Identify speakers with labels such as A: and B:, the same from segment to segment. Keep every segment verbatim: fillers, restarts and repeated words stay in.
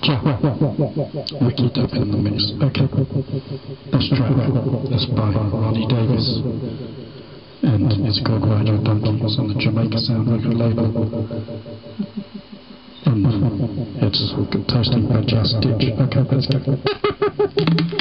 A: Ricky Duffin in the mix. Okay. This track is by Ronnie Davis and it's called Ride Your Donkey. It's on the Jamaica Sound record label. And it's toasting by Just Ditch. Okay, let's go.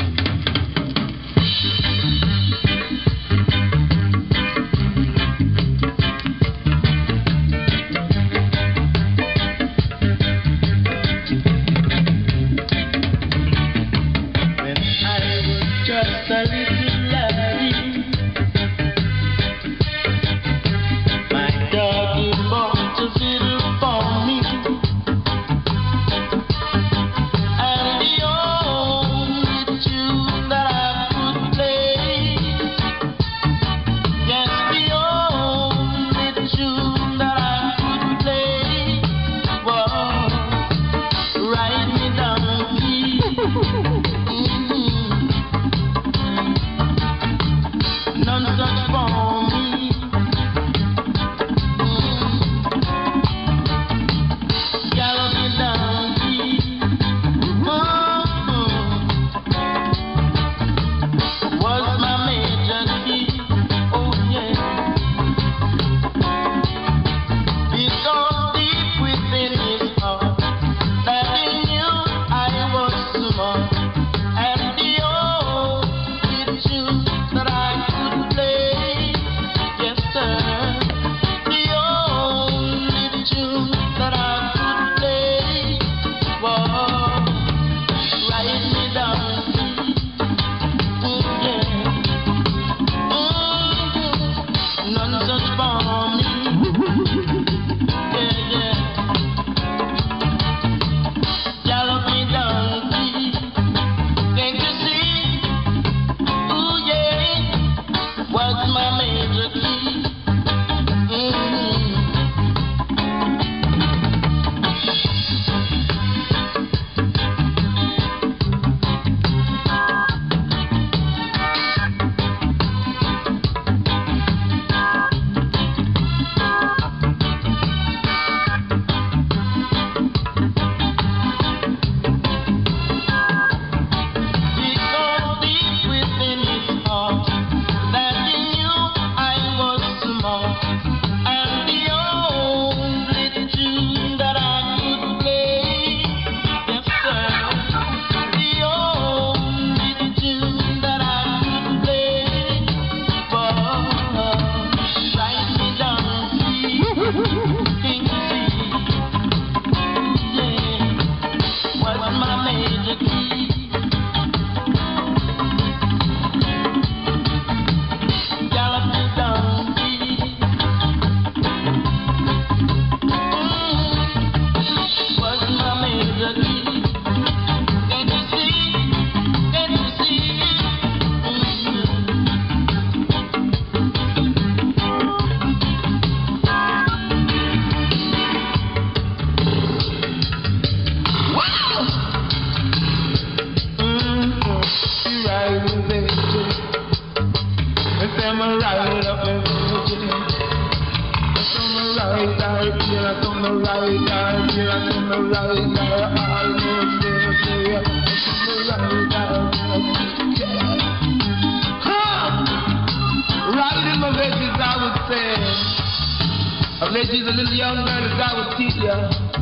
B: She's a little young girl as I would teach ya.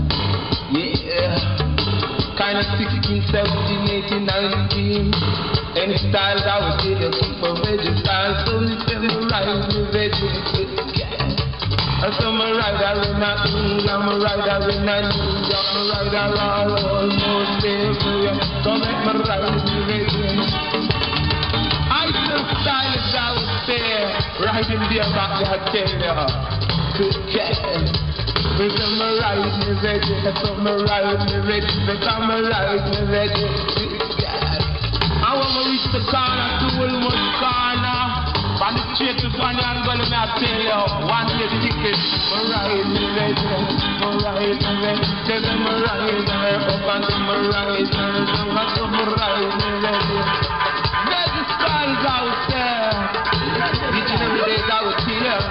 B: Yeah. Kind of sixteen, seventeen, eighteen, nineteen. Any styles I would say they keep a veggie style. So me say me ride me veggie. I say me ride a run a England, I'm a ride a run a New York, me ride a all almost everywhere. So make me ride me veggie. I say style as I would say, riding there back there, I tell ya. Yeah. Because I'm right, me ready. Because I'm right, me ready. Because I'm right, me ready. I want to reach the corner, to almost corner. From the straight to funny, I'm going to tell you. One day ticket. I'm right, me ready. I'm right, me ready. Because I'm right, me ready. Up and I'm right, me ready. Because I'm right, me ready. There's the stars out there. Each and every day I will see you.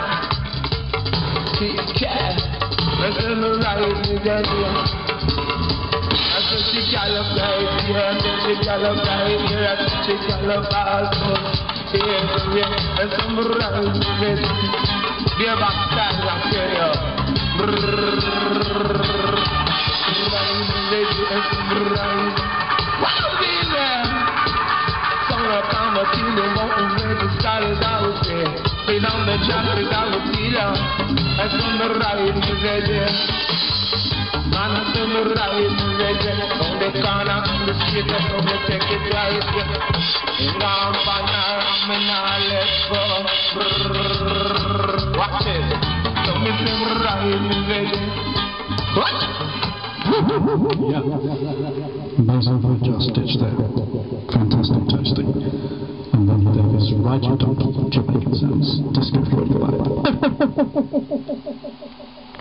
B: Cat, I said, I'm right, me ready. I said, the gal of right here, the gal of right here, the gal of also. Here, here, and some rise with be a back style like here. Rise, lady, and some rise. Wow, baby! Some of them are feeling won't make the stars out there. They down the chapters I will see ya. And some rise with it. Man, I'm some rise with it. On the corner, on the street, I'm gonna take it right. In our banner, I'm in our let's go. Watch it. Tell me some rise with it. What?
A: Yeah. Amazing vocal stitch there. Fantastic toasting. And then Davis, Ride Your Donkey, Jamaican sounds, Disco forty-five.